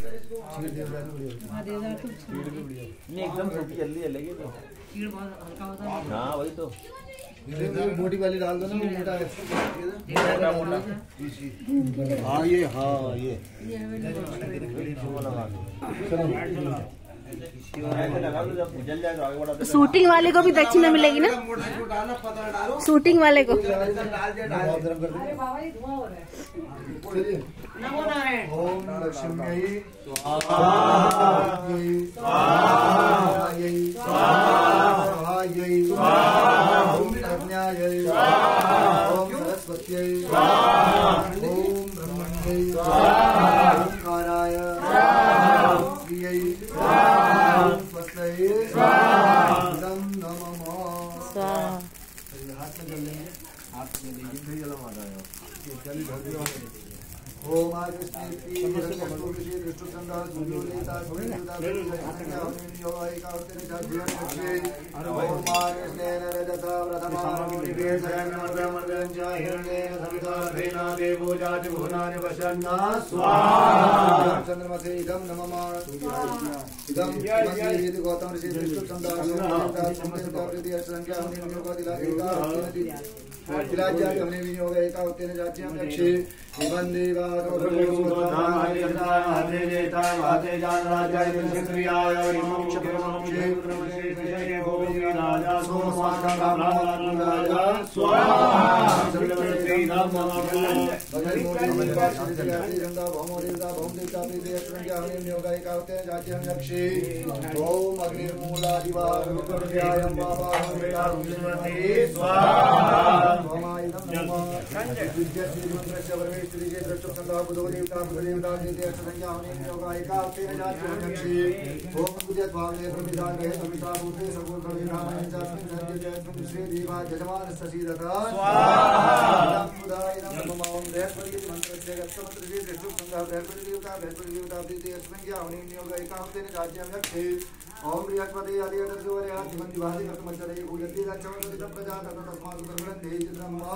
नहीं एकदम छोटी जल्दी जलेगी तो चीड़ बहुत हल्का होता है। हाँ वही तो मोटी वाली डाल दो ना मोटा मोटा। हाँ ये शूटिंग वाले को भी दक्षिणा मिलेगी ना? शूटिंग वाले को ओम लक्ष्मी ओम कन्याय ओम सरस्वत्यै ओम ब्रह्मण्यै ओम काराय ओम प्रियै ओम स्वस्त्यै इदं नमः। हाथ में जल लेंगे, हाथ में लेंगे जला मारा है ओम आदिस्नेति रक्षोषि दृष्टुचंदा सुलोलिता सुनिता सुनिता योगिका उत्तरे जाज्यं लक्ष्मी ओम आदिस्नेन रजता प्रथमानो निवेदयन् ब्रह्मणं च हिरण्येन सविता धेना देवो जाति भुवनानि पश्यन्ना स्वाहा चंद्रमसे इदं नमः इदं मंदिरेति गौतम ऋषि दृष्टुचंदा सुलोलिता सुनिता प्रीति संख्या हनि योगादिलाएका विराज्या हमने विनियोग एका उत्तेन जात्यं लक्ष्मी वंदेगा हाते जेता हाते जान राजाय क्षेत्रियाय इमं क्षेत्रमक्षे प्रमक्षे गोविंद राजा सोमवासा राजा स्वाहा श्री राम बदल मोटे देवता श्री रंगा भौमो देवता भौम देवता प्रीति संख्या हनि विनियोग एका उत्तेन जात्यं लक्ष्मी ओम अग्निर्मूलादिवा रूपद्यायं बाबा बेटा विष्णुमते स्वाहा भमायं नमः विद्यार्थी मंत्रस्य परमेश्वरी के दृष्टि संगा बुधो देवता बुधदेवता देते संज्ञा होने योगा एका तेरे जाति लक्ष्मी ओम बुद्ध भावने प्रविधान रहे सविता भूते सर्व प्रविधान जास्मिन सर्व जयस्मिन श्री देवा यजमान ससीदता स्वाहा बुधाय नमः ओम बृहस्पति मंत्रस्य गत्तमंत्र से दृष्टि संगा बृहस्पति देवता देते संज्ञा होने योगा एका तेरे जाति लक्ष्मी ओम बृहस्पति आदि दर्शवरे दिवं दिवादि कर्तमंचरे भूयति दक्षवति प्रजा तस्मात् ब्रह्मणे ब्रह्मा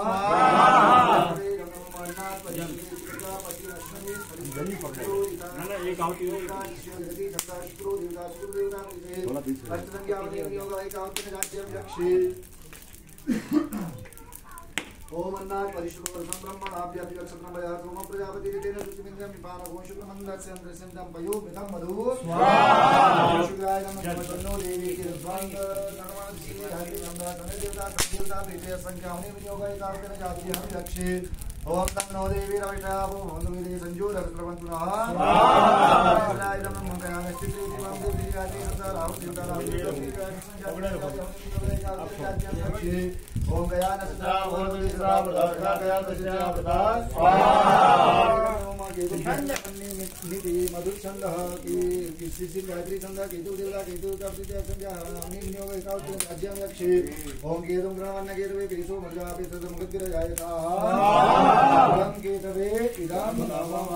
ओम अन्नात् परिशुभ्र ब्रह्मणाभ्यपि लक्षणं भया सोम प्रजापति तेन सुचिमिन्द्रं विपानगो शुक्रमन्दस्य अन्तरसिन्दं पयो मिथं मधु स्वाहा शुक्राय नमः जन्नो देवी के स्वांग नमः श्री हरि नमः देवता देवता प्रीति संख्या होने विनियोग एकाग्र जाति हम लक्ष्य ओम तन्नो देवी रविषाभो भवन्तु संजोर प्रवन्तुनः स्वाहा नमः मंगलाय स्थिति दिवं देवी जाति राहु देवता ओम गया नस्रा ओम दिसरा प्रदा गया नस्रा प्रदा स्वाहा ओम केतु निधि मधुर छंदः की श्री गायत्री छंदः केतु देवता केतु तपति संज्ञा हनि विनियोग एकाउत्तम राज्यं लक्ष्मी ओम केतु ग्रहवन्न केतु केशो मर्जापि तदमुखतिर जायता ओम केतवे इदं नमः।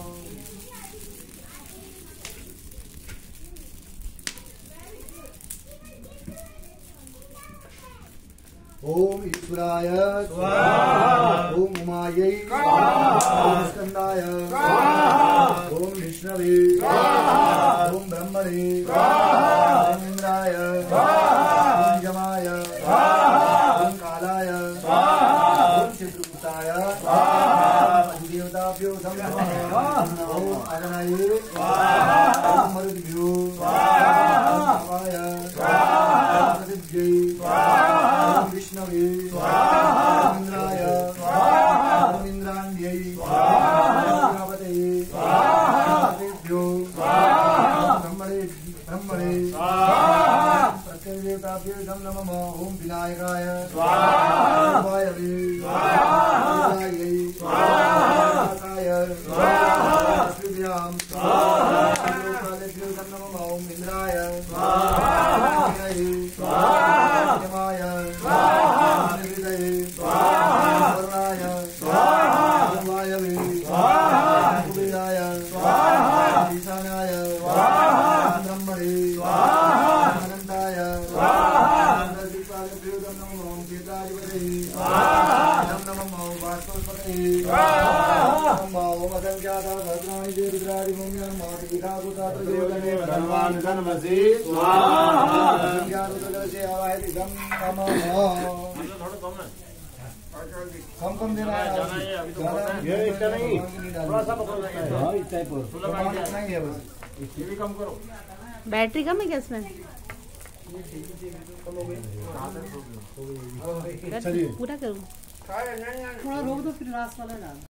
ओम ईश्वराय स्वाहा ओम उमायै स्वाहा ओम स्कंदाय स्वाहा ओम विष्णवे स्वाहा ओम ब्रह्मणे स्वाहा ओम इंद्राय स्वाहा ओम यमाय स्वाहा ओम कालाय स्वाहा ओम चित्रगुप्ताय स्वाहा देवताभ्यो नमः ओम अग्नये स्वाहा ओम मरुद्भ्यो स्वाहा ओम स्वाहा प्रसिद्ध्यै स्वाहा विष्णवे स्वाहा इंद्राय स्वाहा इंद्राण्यै स्वाहा प्रजापतये स्वाहा देव्यो स्वाहा ब्रह्मणे स्वाहा प्रत्यदेवताभ्यो नमः ओम विनायकाय स्वाहा वायवे स्वाहा स्वाहा स्वाहा श्रीभ्यां स्वाहा नमः ओम इंद्राय स्वाहा स्वाहा यमाय स्वाहा हृदये स्वाहा वरुणाय स्वाहा वायवे स्वाहा कुबेराय स्वाहा ईशानाय स्वाहा ब्रह्मणे स्वाहा अनंताय स्वाहा दीपाभ्यो नमः ओम केताधिपतये स्वाहा नमः वास्तवपतये स्वाहा ओम असंख्याता सहस्राणि च रुद्रादि भूम्यां मातृका कुता प्रयोजने धनवान् धनमसि स्वाहा असंख्यात सकलस्य आवाहति गम नमः कम देना है ये इतना नहीं थोड़ा सा पकड़ो हां इतना ही पर नहीं है बस ये भी कम करो बैटरी कम है क्या इसमें चलिए पूरा करूँ थोड़ा रोक दो फिर रास वाला डाल